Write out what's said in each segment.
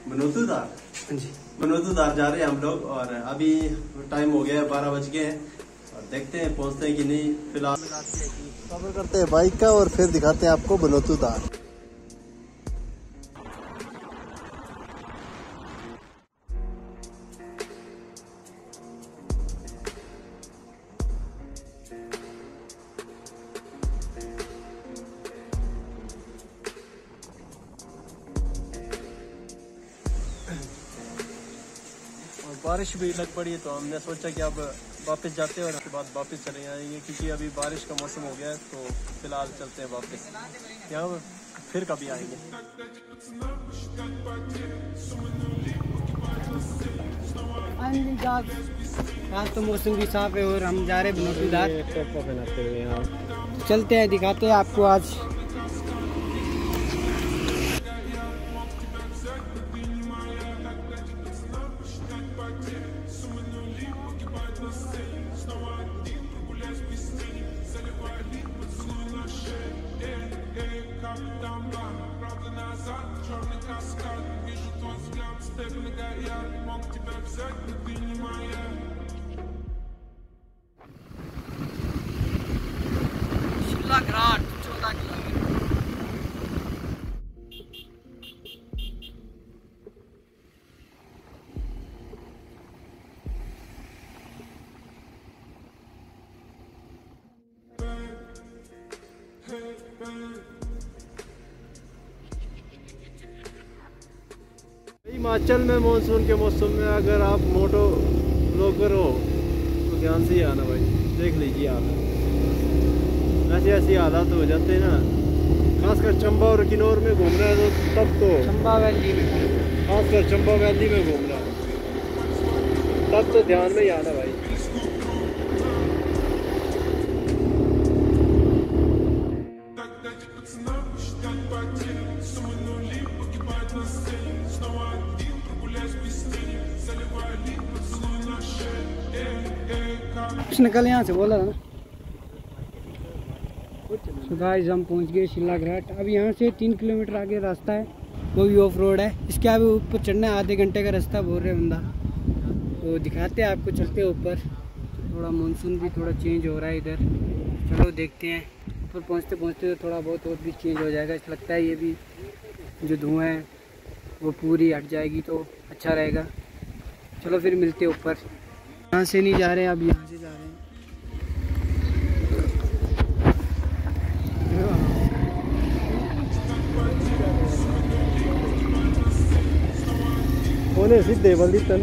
बनोतूदार। हाँ जी, बनोतूदार जा रहे हैं हम लोग और अभी टाइम हो गया है, 12 बज गए हैं और देखते हैं पहुंचते हैं कि नहीं। फिलहाल सफर करते हैं बाइक का और फिर दिखाते हैं आपको बनोतूदार। बारिश भी लग पड़ी है तो हमने सोचा कि अब वापस जाते हैं और उसके बाद वापस चले आएंगे, क्योंकि अभी बारिश का मौसम हो गया है। तो फिलहाल चलते हैं वापस, यहाँ फिर कभी आएंगे। आज तो मौसम भी साफ है और हम जा रहे हैं बनोतूदार। पहनाते हुए यहाँ चलते हैं, दिखाते हैं आपको आज। शिमला घाट 14 किलोमीटर। हिमाचल में मानसून के मौसम में अगर आप मोटो ब्लॉगर हो तो ध्यान से ही आना भाई, देख लीजिए आप। ऐसे ऐसी हालात हो जाते हैं ना, खासकर चंबा और किन्नौर में घूमना है तो तब तो चंबा वैली में, खासकर चंबा वैली में घूमना है तब तो ध्यान में ही आना भाई। उसने कल यहाँ से बोला था ना। तो गाइस हम पहुँच गए शिमला घाट। अब यहाँ से 3 किलोमीटर आगे रास्ता है, वो भी ऑफ रोड है। इसके आगे ऊपर चढ़ना है, आधे घंटे का रास्ता बोल रहे बंदा। तो दिखाते हैं आपको, चलते हैं ऊपर। थोड़ा मानसून भी थोड़ा चेंज हो रहा है इधर, चलो देखते हैं। ऊपर पहुँचते पहुँचते तो थोड़ा बहुत और भी चेंज हो जाएगा। ऐसा लगता है ये भी जो धुआं है वो पूरी हट जाएगी तो अच्छा रहेगा। चलो फिर मिलते हैं ऊपर। यहाँ से नहीं जा रहे हैं, अब यहाँ से जा रहे हैं। सीधे बल्दी तन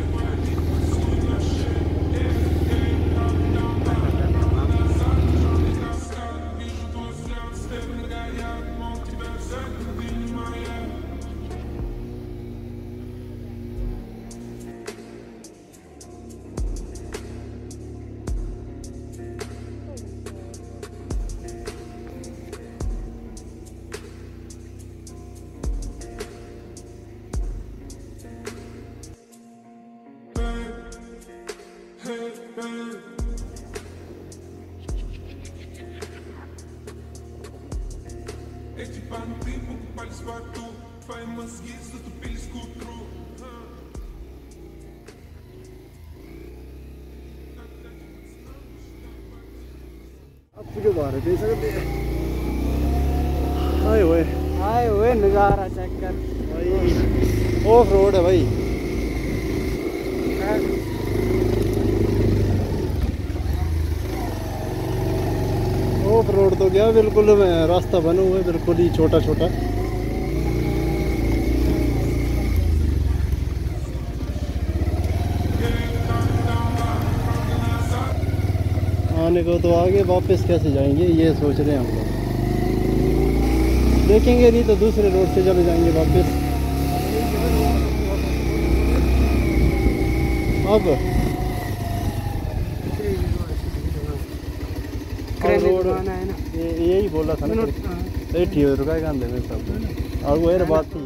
जो बाहर दे सकते आए हुए नज़ारा चेक कर भाई। ऑफ रोड है भाई, ऑफ रोड तो गया बिल्कुल। रास्ता बना हुआ है बिल्कुल ही छोटा छोटा। आने को तो आगे, वापस कैसे जाएंगे ये सोच रहे हैं हम लोग। देखेंगे नहीं तो दूसरे रोड से चले जाएंगे वापस। अब रोड है ना, यही बोला था ना, 80 रुपये का अंदर में सब। और वो बात थी।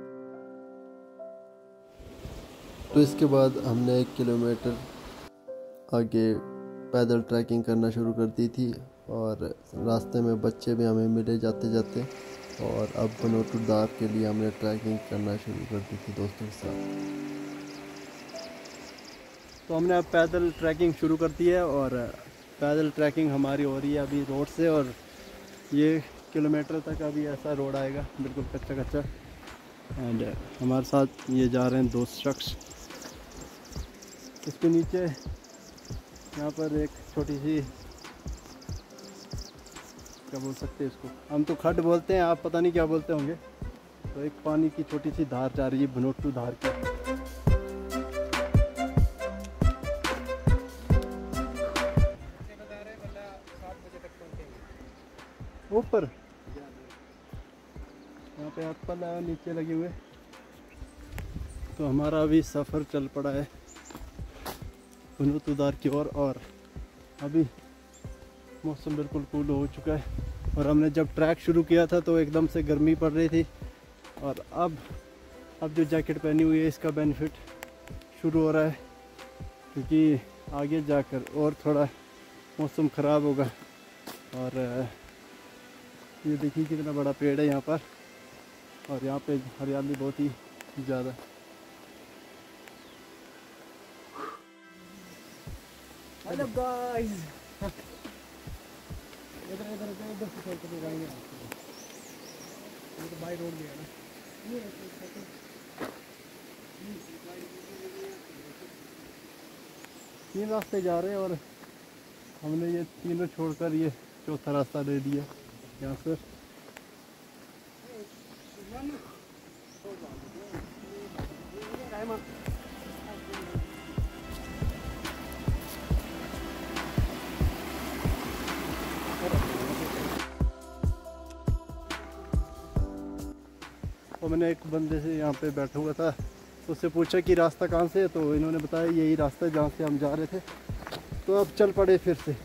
तो इसके बाद हमने 1 किलोमीटर आगे पैदल ट्रैकिंग करना शुरू कर दी थी और रास्ते में बच्चे भी हमें मिले जाते जाते। और अब बनोटुदार के लिए हमने ट्रैकिंग करना शुरू कर दी थी दोस्तों के साथ। तो हमने अब पैदल ट्रैकिंग शुरू कर दी है और पैदल ट्रैकिंग हमारी हो रही है अभी रोड से, और ये किलोमीटर तक अभी ऐसा रोड आएगा बिल्कुल कच्चा कच्चा। एंड हमारे साथ ये जा रहे हैं 2 शख्स। इसके नीचे यहाँ पर एक छोटी सी, क्या बोल सकते हैं इसको, हम तो खड्ड बोलते हैं, आप पता नहीं क्या बोलते होंगे। तो एक पानी की छोटी सी धार जा रही है बनोटू धार की। ऊपर यहाँ पे एप्पल है नीचे लगे हुए। तो हमारा अभी सफ़र चल पड़ा है बनोटुदार की ओर, और अभी मौसम बिल्कुल कूल हो चुका है। और हमने जब ट्रैक शुरू किया था तो एकदम से गर्मी पड़ रही थी, और अब जो जैकेट पहनी हुई है इसका बेनिफिट शुरू हो रहा है, क्योंकि आगे जाकर और थोड़ा मौसम ख़राब होगा। और ये देखिए कितना बड़ा पेड़ है यहाँ पर, और यहाँ पे हरियाली बहुत ही ज़्यादा। हेलो गाइस, इधर से चलते जाएंगे, तो बाई रोड गया ना। तीन रास्ते जा रहे हैं और हमने ये तीनों छोड़कर ये चौथा रास्ता दे दिया यहाँ से। तो मैंने एक बंदे से यहाँ पे बैठा हुआ था, उससे पूछा कि रास्ता कहाँ से है, तो इन्होंने बताया यही रास्ता है जहाँ से हम जा रहे थे। तो अब चल पड़े फिर से।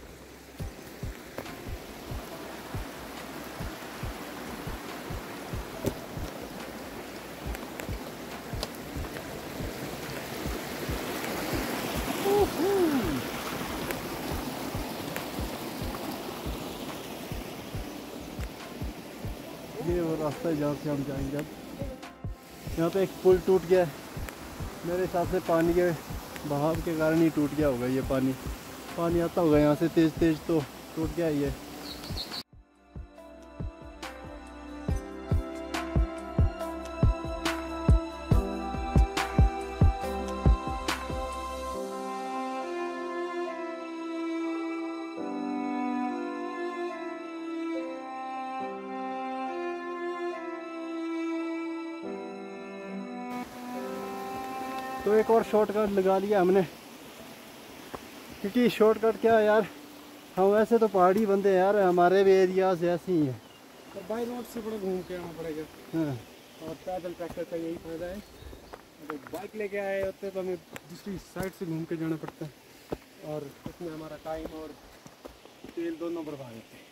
ये वो रास्ता है जहाँ से हम जाएंगे। अब यहाँ पे एक पुल टूट गया है, मेरे हिसाब से पानी के बहाव के कारण ही टूट गया होगा। ये पानी आता होगा यहाँ से तेज़ तेज़, तो टूट गया ये। तो एक और शॉर्टकट लगा लिया हमने, क्योंकि शॉर्टकट क्या है यार, हम वैसे तो पहाड़ी बंदे हैं यार, हमारे भी एरियाज ऐसे ही हैं। तो बाई रोड से बड़ा घूम के आना पड़ेगा। हाँ। और पैदल ट्रैक्टर का यही फायदा है, अगर बाइक लेके आए होते तो हमें दूसरी साइड से घूम के जाना पड़ता है, और उसमें हमारा टाइम और तेल दोनों बर्बाद होते हैं।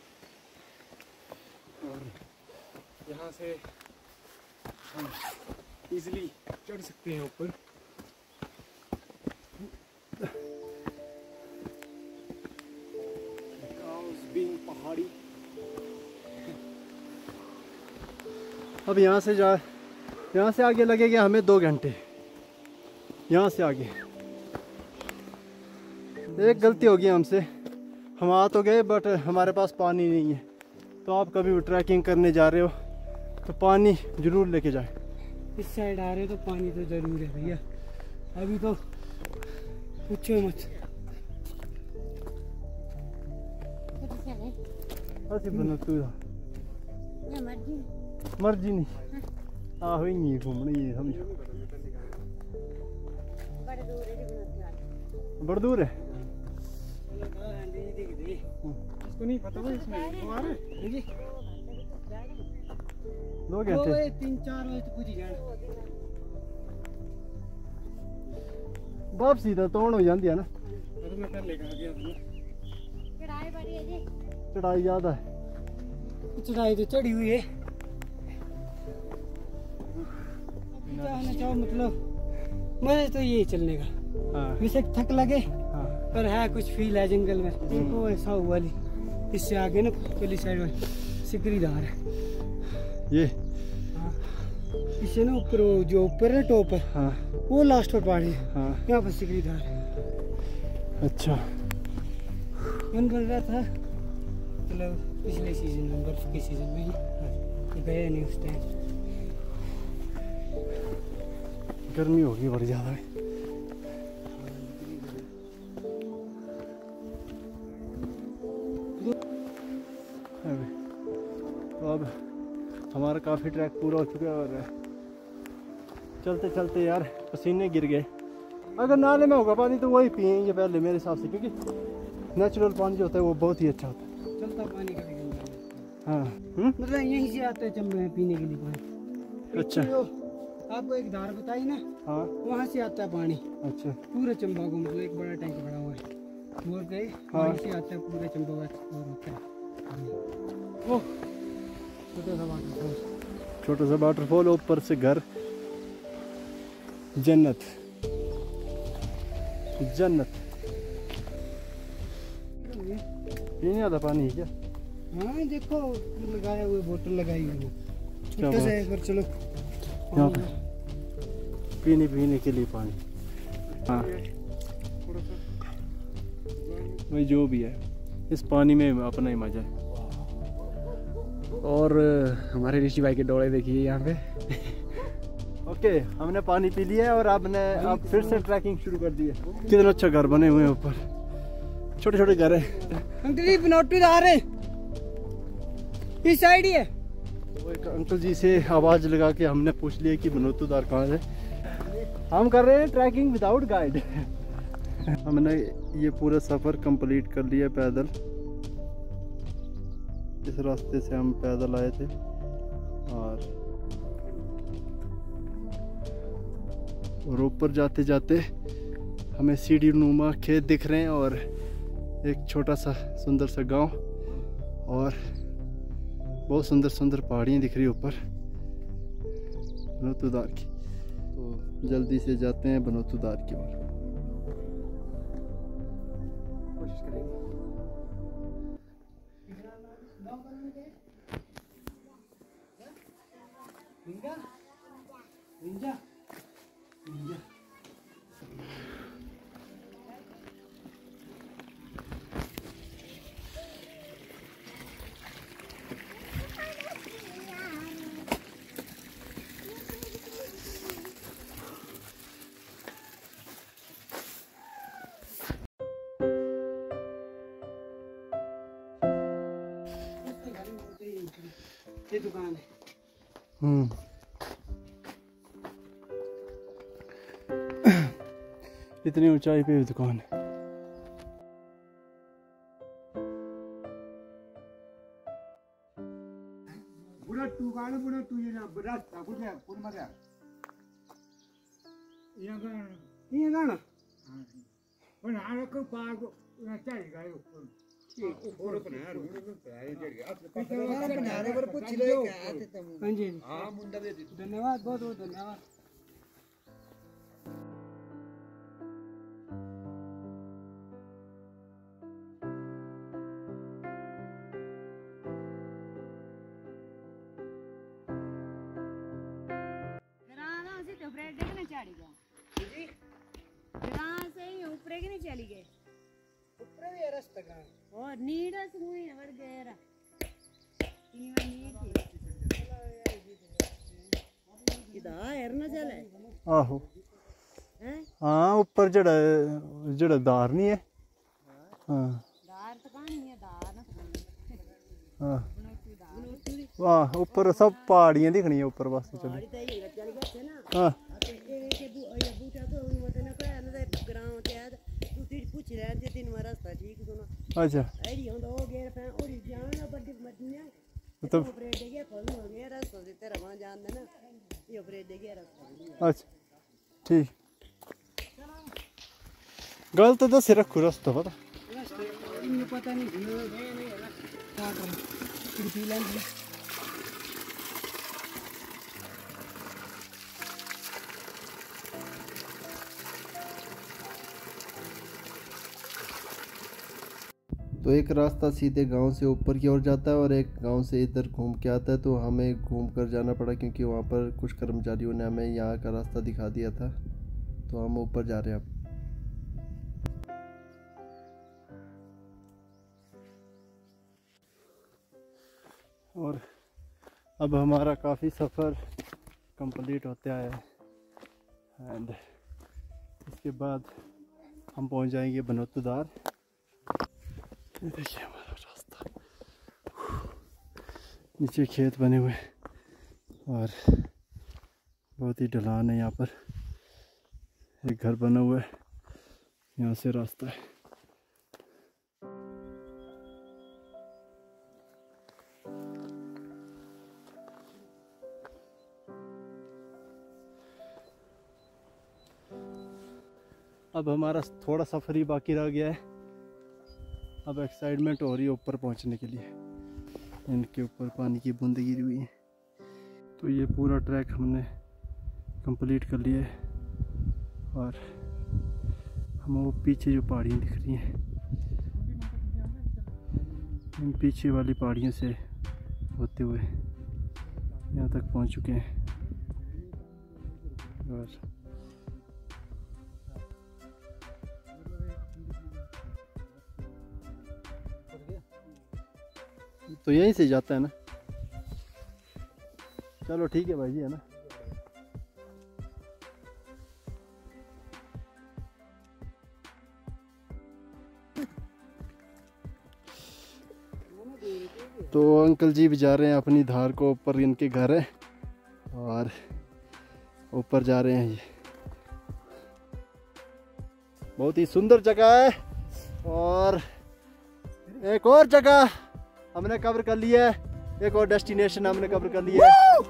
और यहाँ से हम इजीली चढ़ सकते हैं ऊपर। पहाड़ी अब यहाँ से आगे लगेगा हमें 2 घंटे। यहाँ से आगे एक गलती होगी हमसे, हम आ तो गए बट हमारे पास पानी नहीं है। तो आप कभी भी ट्रैकिंग करने जा रहे हो तो पानी ज़रूर लेके जाए। इस साइड आ रहे तो पानी तो ज़रूर है भैया, अभी तो पूछो मत। मर्जी नहीं आहो ही नहीं घूमनी, ये समझो बड़ा दूर है। इसको नहीं पता था इसमें वो आ रहा है जी। 2 घंटे 3-4 बजे तो पूरी जाना। वापसी तो तोड़ हो जाती है ना। अरे मैं पहले आ गया था। चढ़ाई बड़ी है जी, चढ़ाई ज़्यादा है। चढ़ाई तो चढ़ी हुई है, चाहना चाहो मतलब मजे तो यही चलने का। हाँ। वैसे थक लगे हाँ। पर है कुछ फील है जंगल में। देखो ऐसा हुआ इससे आगे ना पहली साइड में सिकरीदार है। ये हाँ, इससे ना ऊपर जो ऊपर है टॉप है, हाँ वो लास्ट पर पहाड़ी है। हाँ यहाँ पर सिकड़ी धार है। अच्छा मन बन रहा था मतलब पिछले सीजन में, बर्फ के सीजन में ही, तो गए नहीं उस टाइम। गर्मी होगी बड़ी ज़्यादा। तो अब हमारा काफ़ी ट्रैक पूरा हो चुका है और चलते चलते यार पसीने गिर गए। अगर नाले में होगा पानी तो वही पिएंगे पहले मेरे हिसाब से, क्योंकि नेचुरल पानी जो होता है वो बहुत ही अच्छा होता है। चलता पानी का भी हाँ मतलब यहीं से आता है चंबे में पीने के लिए पानी। अच्छा जो आपको एक धार बताई ना, हाँ वहाँ से आता है पानी अच्छा पूरा चंबा को, मतलब एक बड़ा टैंक बना हुआ है बोर गए, हाँ। वहीं से आता है पूरा चंबा बोर होता है पानी। वो छोटा सा वाटरफॉल, छोटा सा वाटरफॉल, ऊपर से घर, जन्नत जन्नत। ये नहीं आता पानी क्या? हाँ देखो लगाए हुए बोतल लगाई हुई है, क्या छोटा सा बात? है पर चलो यहाँ पे पीने के लिए पानी। हाँ थोड़ा सा भाई जो भी है इस पानी में अपना ही मजा है। और हमारे ऋषि भाई के डोले देखिए यहाँ पे। ओके हमने पानी पी लिया है और अब फिर से ट्रैकिंग शुरू कर दी है। कितना अच्छा घर बने हुए हैं ऊपर, छोटे छोटे घर है। अंकल जी बनौटी आ रहे इस साइड ही है। वो एक अंकल जी से आवाज लगा के हमने पूछ लिया कि बनोतुदार कहाँ है। हम कर रहे हैं ट्रैकिंग विदाउट गाइड। हमने ये पूरा सफ़र कंप्लीट कर लिया पैदल। इस रास्ते से हम पैदल आए थे और ऊपर जाते जाते हमें सीढ़ी नुमा खेत दिख रहे हैं और एक छोटा सा सुंदर सा गांव और बहुत सुंदर सुंदर पहाड़ियाँ दिख रही है ऊपर बनोतुदार की। तो जल्दी से जाते हैं बनोतुदार की ओर। कोशिश करेंगे। ये दुकान है। इतनी ऊंचाई पे दुकान है। बुरा तू गाणं बुरा तू ये ना रास्ता बुरा कोण मजा या गाणं ये गाना पण हा को पाग ना चाली गाय ऊपर पण यार किनारे पर पूछ लो क्या हाँ जी हां मुंडा दे धन्यवाद, बहुत बहुत धन्यवाद। ऊपर नहीं चली गए ऊपर भी है रास्ता का और नीडस हुई हवर गया आहो हाँ ऊपर जड़ा दार नहीं है। हाँ दार तो कहानी है दार ना हाँ वाह ऊपर सब पहाड़ियाँ दिखनी है ऊपर बस चलो। हाँ अच्छा मतलब अच्छा ठीक गल तो दस रखो रास्ता पता पता नहीं तो तो एक रास्ता सीधे गांव से ऊपर की ओर जाता है और एक गांव से इधर घूम के आता है। तो हमें घूम कर जाना पड़ा क्योंकि वहाँ पर कुछ कर्मचारियों ने हमें यहाँ का रास्ता दिखा दिया था। तो हम ऊपर जा रहे हैं अब। और अब हमारा काफ़ी सफ़र कंप्लीट होते आया है एंड इसके बाद हम पहुंच जाएंगे बनोतदार। ये देखिए हमारा रास्ता, नीचे खेत बने हुए और बहुत ही ढलान है। यहाँ पर एक घर बना हुआ है, यहाँ से रास्ता है। अब हमारा थोड़ा सफ़र ही बाकी रह गया है। अब एक्साइटमेंट हो रही है ऊपर पहुंचने के लिए। इनके ऊपर पानी की बूंदें गिरी हुई हैं। तो ये पूरा ट्रैक हमने कंप्लीट कर लिया है और हमें वो पीछे जो पहाड़ियाँ दिख रही हैं, इन पीछे वाली पहाड़ियों से होते हुए यहाँ तक पहुँच चुके हैं। और तो यहीं से जाता है ना। चलो ठीक है भाई जी, है ना। तो अंकल जी भी जा रहे हैं अपनी धार को ऊपर, इनके घर है और ऊपर जा रहे हैं। ये बहुत ही सुंदर जगह है और एक और जगह हमने कवर कर लिया है, एक और डेस्टिनेशन हमने कवर कर लिया है।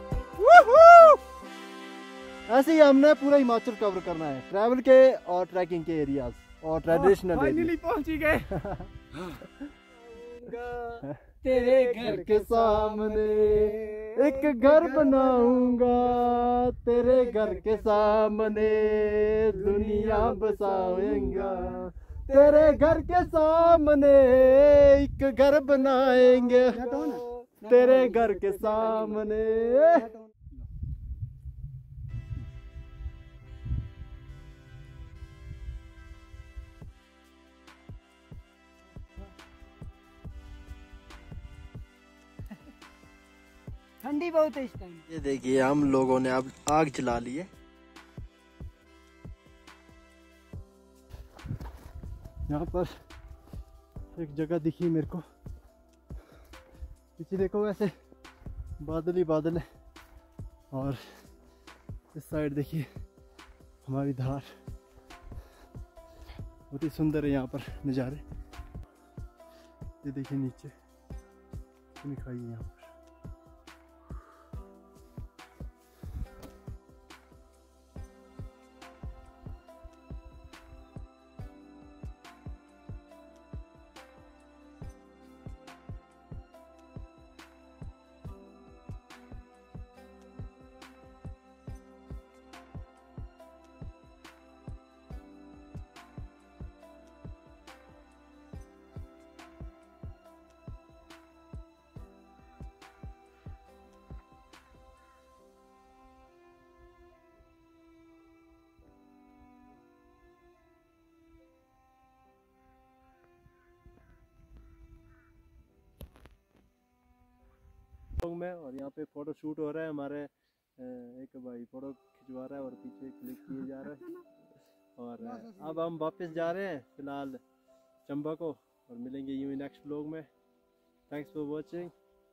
ऐसे ही हमने पूरा हिमाचल कवर करना है, ट्रैवल के और ट्रैकिंग के एरियाज और ट्रेडिशनल। फाइनली पहुंच ही गए। तेरे घर के सामने एक घर बनाऊंगा, तेरे घर के सामने दुनिया बसाऊंगा, तेरे घर के सामने एक घर बनाएंगे, तेरे घर के सामने। ठंडी बहुत है इस टाइम। ये देखिए हम लोगों ने अब आग जला ली है। यहाँ पर एक जगह दिखी मेरे को, पीछे देखो वैसे बादल ही बादल है और इस साइड देखिए हमारी धार। बहुत ही सुंदर है यहाँ पर नज़ारे। ये देखिए नीचे कितनी खाई है यहाँ पर। में और यहाँ पे फोटो शूट हो रहा है। हमारे एक भाई फोटो खिंचवा रहा है और पीछे क्लिक किए जा रहा है। और अब हम वापस जा रहे हैं फिलहाल चंबा को और मिलेंगे यूं नेक्स्ट व्लॉग में। Thanks for watching.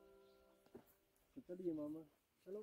चलिए मामा चलो।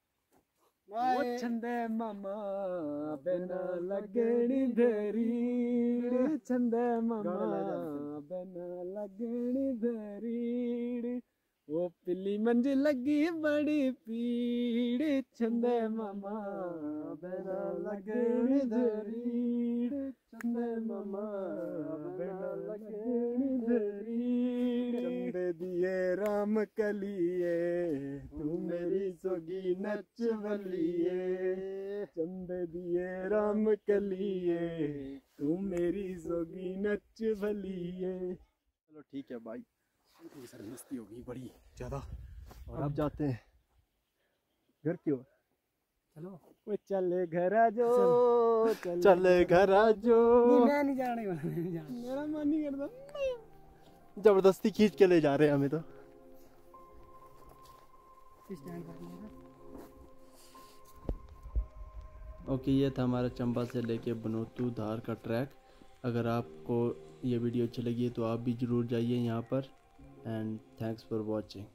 छंदे मामा बिना लगनी धरी, छंदे मामा बिना लगनी धरी, वो पिली मंज लगी बड़ी पीड़, छंदे मामा बिना लगनी धरी, छंदे मामा बिना लगनी धरी, चंदे दिए राम कलिए तू मेरी सोगी नच बलिए, चंदे दिए राम कलिए तू मेरी सोगी नच बलिए। चलो ठीक है भाई, सर मस्ती होगी बड़ी ज़्यादा और अब जाते हैं घर की ओर। चलो वो चले घर आजो, चले घर आजो। मैं नहीं जाने वाला, मैं नहीं जाना। मेरा मन नहीं करता। जबरदस्ती खींच के ले जा रहे हैं हमें तो। स्टैंड पर मेरा। ओके, ये था हमारा चंबा से लेके बनोतू धार का ट्रैक। अगर आपको ये वीडियो अच्छी लगी है तो आप भी ज़रूर जाइए यहाँ पर। And thanks for watching.